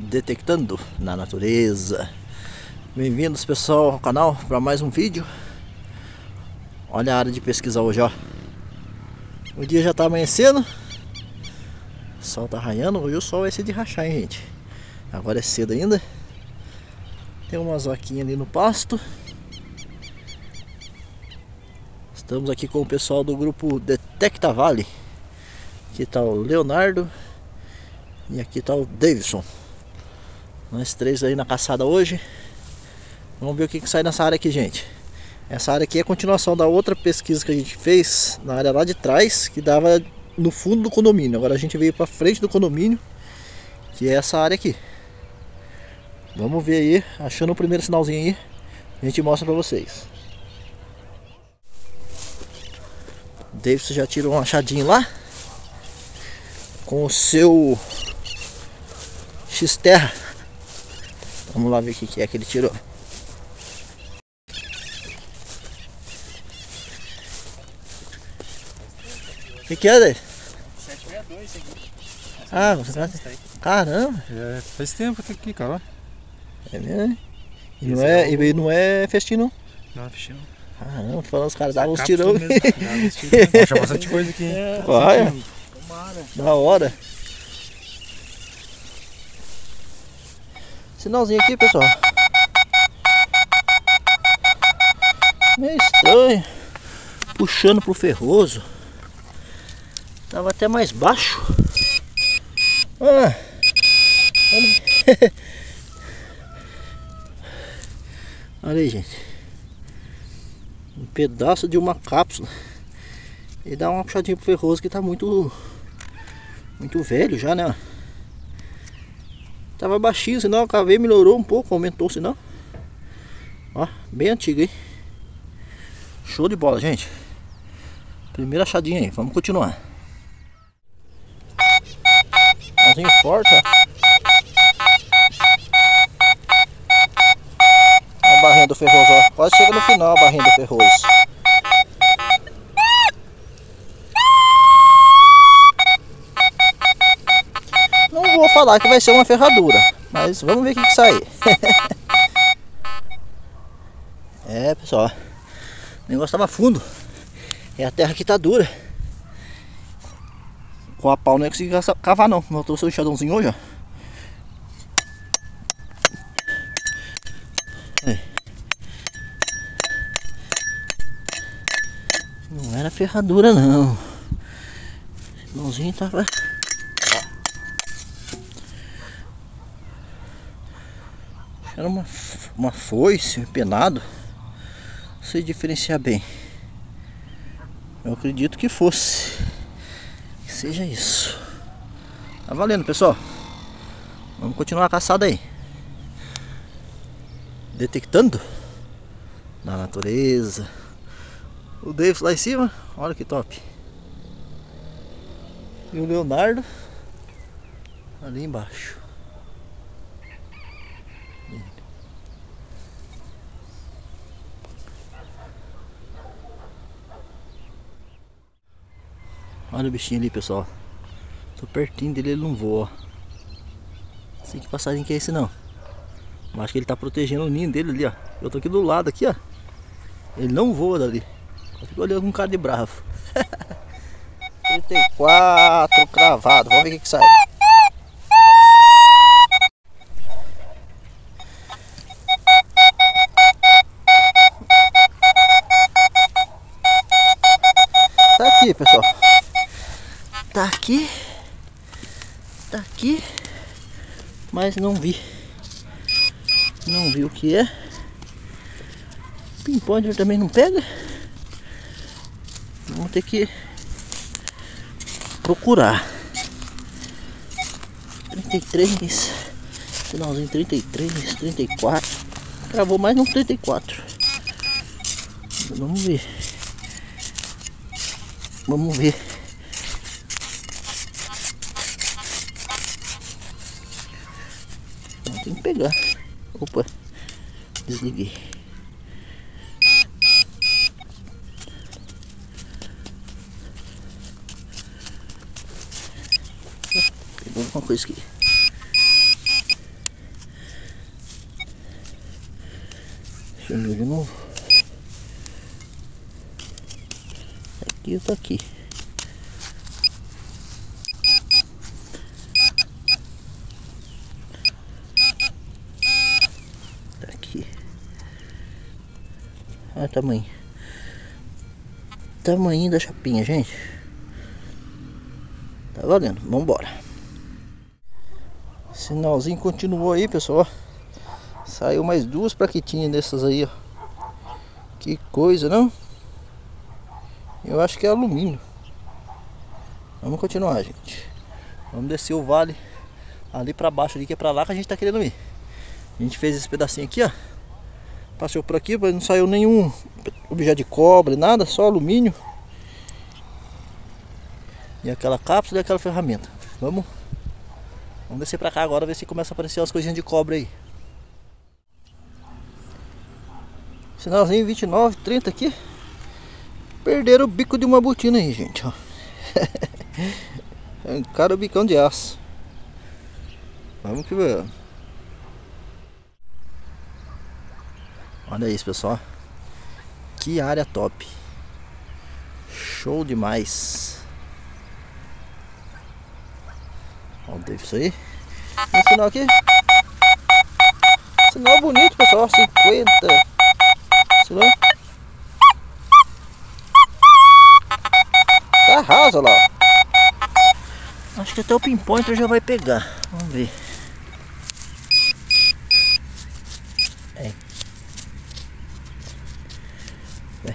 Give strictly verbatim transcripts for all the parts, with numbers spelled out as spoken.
Detectando na natureza. Bem-vindos, pessoal, ao canal para mais um vídeo. Olha a área de pesquisa hoje, ó. O dia já tá amanhecendo, o sol tá raiando. Hoje o sol vai ser de rachar, hein, gente. Agora é cedo ainda. Tem umas vaquinhas ali no pasto. Estamos aqui com o pessoal do grupo Detecta Vale. Aqui tá o Leonardo e aqui tá o Davidson. Nós três aí na caçada hoje. Vamos ver o que, que sai nessa área aqui, gente. Essa área aqui é a continuação da outra pesquisa que a gente fez na área lá de trás, que dava no fundo do condomínio. Agora a gente veio para frente do condomínio, que é essa área aqui. Vamos ver aí, achando o primeiro sinalzinho aí, a gente mostra para vocês. O Davidson já tirou um achadinho lá com o seu X-Terra. Vamos lá ver o que é que ele tirou. O que, que é, David? sete seis dois aqui. Ah, você tá... Caramba! É, faz tempo até aqui, cara. É mesmo? E não é, e não é festinho, não? Não é festinho. Caramba, tô falando, os caras davam uns tirão. Acha bastante coisa aqui. É, olha, da hora. Sinalzinho aqui, pessoal. Meio estranho. Puxando pro ferroso. Tava até mais baixo. Ah, olha. Olha aí, gente. Um pedaço de uma cápsula. E dá uma puxadinha pro ferroso que tá muito Muito velho já, né? Tava baixinho, senão a caveira melhorou um pouco, aumentou, senão. Ó, bem antigo, hein? Show de bola, gente. Primeira achadinha aí, vamos continuar. Nozinho forte, ó. A barrinha do ferroso, ó. Quase chega no final a barrinha do ferroso. Não vou falar que vai ser uma ferradura, mas vamos ver o que, que sai. É, pessoal, o negócio tava fundo. E a terra aqui tá dura. Com a pau não ia conseguir cavar, não. Eu trouxe o enxadãozinho hoje, ó. É. Não era ferradura, não. O mãozinho tava... Era uma, uma foice, um penado. Não sei diferenciar bem. Eu acredito que fosse. Que seja isso. Tá valendo, pessoal. Vamos continuar a caçada aí. Detectando na natureza. O Davis lá em cima. Olha que top. E o Leonardo ali embaixo. Olha o bichinho ali, pessoal. Tô pertinho dele, ele não voa. Não sei que passarinho que é esse, não. Eu acho que ele tá protegendo o ninho dele ali, ó. Eu tô aqui do lado, aqui, ó. Ele não voa dali. Eu fico olhando com cara de bravo. trinta e quatro cravado. Vamos ver o que, que sai. Tá aqui, pessoal. Tá aqui. Tá aqui. Mas não vi. Não vi o que é. Pinpointer também não pega. Vamos ter que procurar. trinta e três. Finalzinho trinta e três, trinta e quatro. Gravou mais no trinta e quatro. Vamos ver. Vamos ver. Tem que pegar. Opa, desliguei. Pegou alguma coisa aqui. Sumiu de novo. Aqui eu tô aqui. Tá aqui. Olha o tamanho. Tamanho da chapinha, gente. Tá valendo, vambora. Sinalzinho continuou aí, pessoal. Saiu mais duas plaquetinhas dessas aí, ó. Que coisa, não? Eu acho que é alumínio. Vamos continuar, gente. Vamos descer o vale ali pra baixo, ali, que é pra lá que a gente tá querendo ir. A gente fez esse pedacinho aqui, ó. Passou por aqui, mas não saiu nenhum objeto de cobre, nada, só alumínio. E aquela cápsula e aquela ferramenta. Vamos, vamos descer pra cá agora, ver se começa a aparecer as coisinhas de cobre aí. Sinalzinho vinte e nove, trinta aqui. Perderam o bico de uma botina aí, gente, ó. Arrancaram o bicão de aço. Vamos que vamos. Olha isso, pessoal. Que área top. Show demais. Olha o isso aí. Esse sinal aqui. Sinal bonito, pessoal. cinquenta. Sinal. Tá raso lá. Acho que até o pinpointer já vai pegar. Vamos ver. É. É.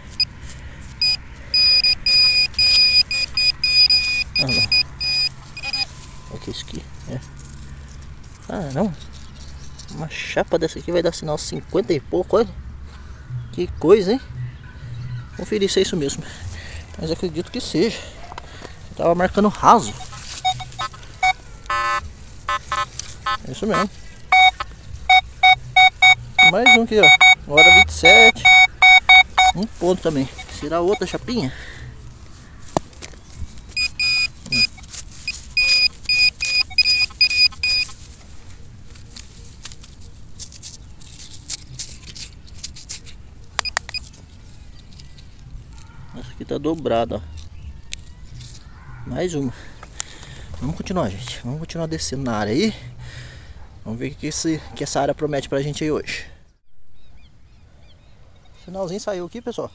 Ah, não. Aqui, isso aqui. É. Ah, não. Uma chapa dessa aqui vai dar sinal cinquenta e pouco, olha. Que coisa, hein? Conferir se é isso mesmo. Mas acredito que seja. Eu tava marcando raso. É isso mesmo. Mais um aqui, ó. Hora vinte e sete. Um ponto também. Será outra chapinha? Hum. Essa aqui tá dobrada, ó. Mais uma. Vamos continuar, gente. Vamos continuar descendo na área aí. Vamos ver o que, esse, que essa área promete pra gente aí hoje. O sinalzinho saiu aqui, pessoal.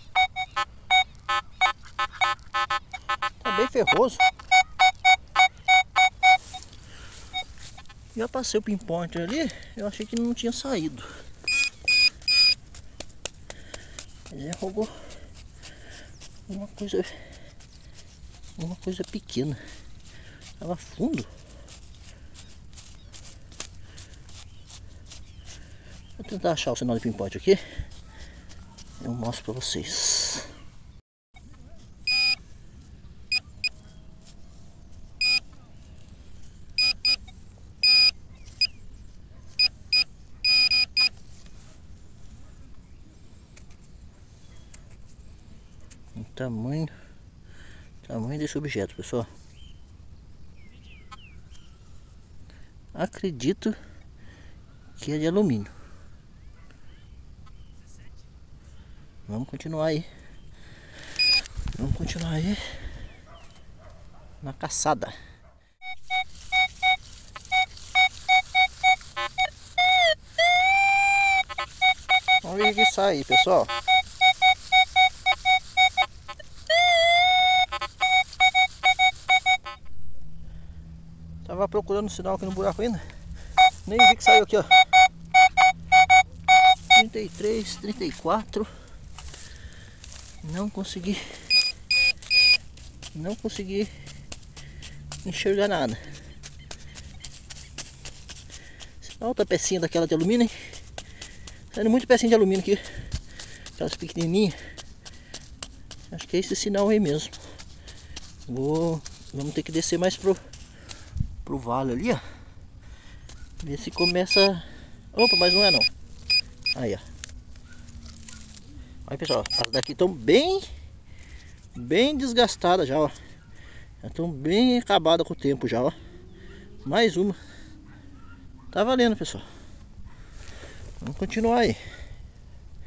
Tá bem ferroso. Já passei o pinpointer ali. Eu achei que não tinha saído. Mas é roubou uma coisa. Uma coisa pequena. Tava fundo. Vou tentar achar o sinal de pinpoint aqui. Eu mostro pra vocês. O tamanho, tamanho desse objeto, pessoal. Acredito que é de alumínio. Vamos continuar aí. Vamos continuar aí na caçada. Vamos ver o que sai aí, pessoal. Tava procurando o sinal aqui no buraco ainda. Nem vi que saiu aqui, ó. trinta e três, trinta e quatro. Não consegui. Não consegui enxergar nada. Outra pecinha daquela de alumínio, hein? Saindo muito pecinha de alumínio aqui. Aquelas pequenininhas. Acho que é esse sinal aí mesmo. Vou... Vamos ter que descer mais pro, pro vale ali, ó. Ver se começa... Opa, mas não é não. Aí, ó. Aí, pessoal, as daqui estão bem... Bem desgastadas já, ó. Já estão bem acabadas com o tempo já, ó. Mais uma. Tá valendo, pessoal. Vamos continuar aí.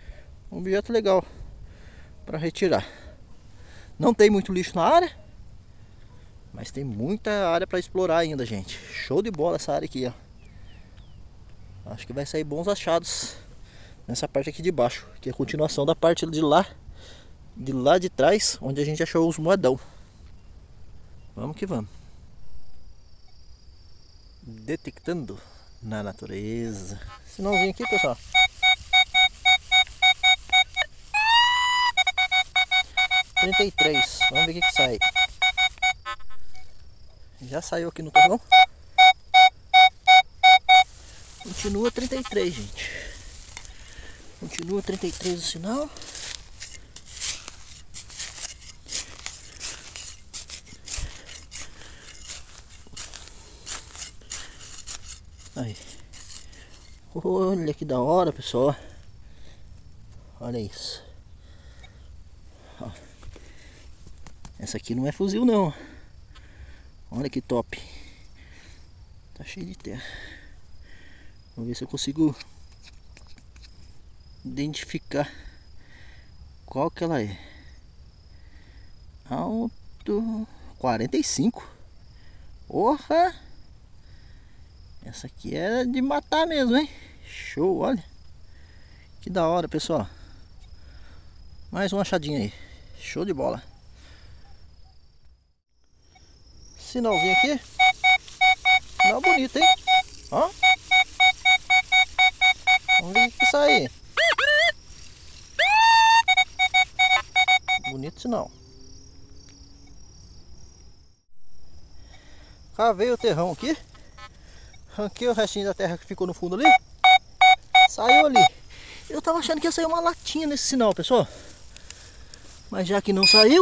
um objeto legal para retirar. Não tem muito lixo na área, mas tem muita área para explorar ainda, gente. Show de bola essa área aqui, ó. Acho que vai sair bons achados nessa parte aqui de baixo, que é a continuação da parte de lá, de lá de trás, onde a gente achou os moedão. Vamos que vamos. Detectando na natureza. Sinalzinho aqui, pessoal. trinta e três. Vamos ver o que, que sai. Já saiu aqui no torrão. Continua trinta e três, gente. Continua trinta e três o sinal. Aí. Olha que da hora, pessoal. Olha isso. Ó. Essa aqui não é fuzil não. Olha que top. Tá cheio de terra. Vamos ver se eu consigo identificar qual que ela é. Alto quarenta e cinco. Porra! Essa aqui é de matar mesmo, hein? Show, olha. Que da hora, pessoal. Mais uma achadinha aí. Show de bola. Sinalzinho aqui. Sinal bonito, hein? Ó. Vamos ver o que sai aí. Bonito sinal. Cavei o terrão aqui. Arranquei o restinho da terra que ficou no fundo ali. Saiu ali. Eu tava achando que ia sair uma latinha nesse sinal, pessoal. Mas já que não saiu.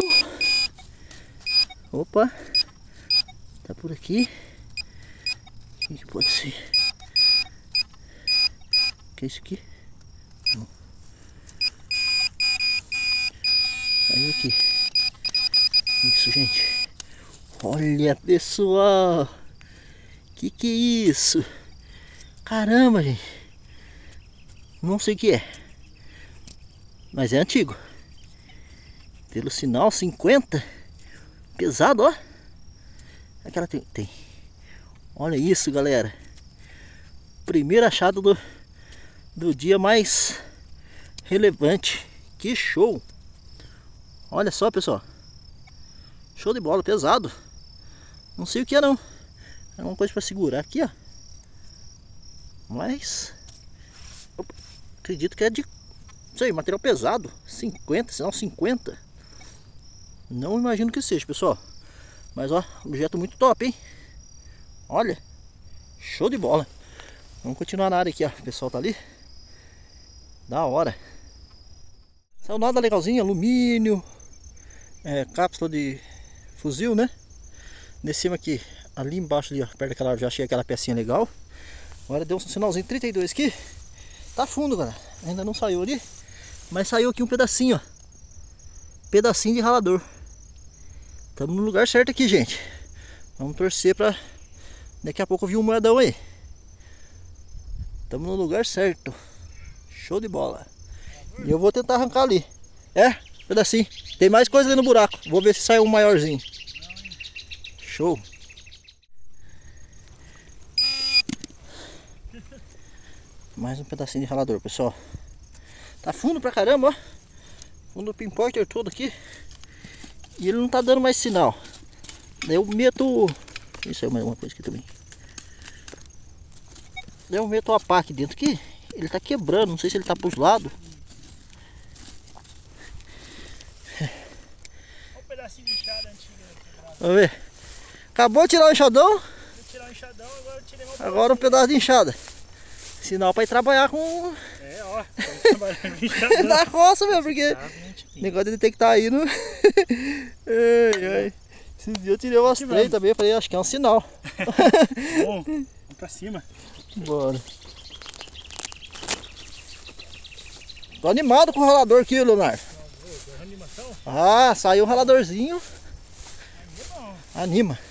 Opa. Tá por aqui. O que pode ser? O que é isso aqui? Não. Saiu aqui. Isso, gente. Olha, pessoal. Que que é isso? Caramba, gente. Não sei o que é. Mas é antigo. Pelo sinal cinquenta. Pesado, ó. Aquela tem, tem. Olha isso, galera. Primeiro achado do, do dia mais relevante. Que show. Olha só, pessoal. Show de bola, pesado. Não sei o que é não. É uma coisa para segurar aqui, ó. Mas opa, acredito que é de, não sei, material pesado. cinquenta, sinal cinquenta. Não imagino que seja, pessoal. Mas ó, objeto muito top, hein? Olha. Show de bola. Vamos continuar na área aqui, ó. O pessoal tá ali. Da hora. Saiu nada legalzinho, alumínio, é, cápsula de fuzil, né? Descemos aqui, ali embaixo ali, ó, perto daquela árvore, já achei aquela pecinha legal. Agora deu um sinalzinho trinta e dois aqui. Tá fundo, galera. Ainda não saiu ali, mas saiu aqui um pedacinho, ó. Pedacinho de ralador. Estamos no lugar certo aqui, gente. Vamos torcer pra daqui a pouco vir um moedão aí. Estamos no lugar certo. Show de bola. E eu vou tentar arrancar ali. É, pedacinho. Tem mais coisa ali no buraco. Vou ver se sai um maiorzinho. Show. Mais um pedacinho de ralador, pessoal. Tá fundo pra caramba, ó. Fundo do pinpointer todo aqui. E ele não tá dando mais sinal. Daí eu meto... Isso é uma coisa aqui também. Daí eu meto a pá aqui dentro aqui. Ele tá quebrando, não sei se ele tá pros lados. Olha um pedacinho de enxada antiga. Vamos ver. Acabou de tirar o enxadão. Vou tirar o enxadão, agora eu tirei uma Agora um pedaço de enxada. Sinal pra ir trabalhar com... É, ó. Trabalhando com enxadão. Da roça mesmo, porque o negócio de detectar aí no... ai, ai. Esses dias eu tirei umas três vamos. também, eu falei, acho que é um sinal. Bom, vamos pra cima. Bora. Tô animado com o ralador aqui, Leonardo. Animação? Ah, saiu um raladorzinho. Anima. Anima.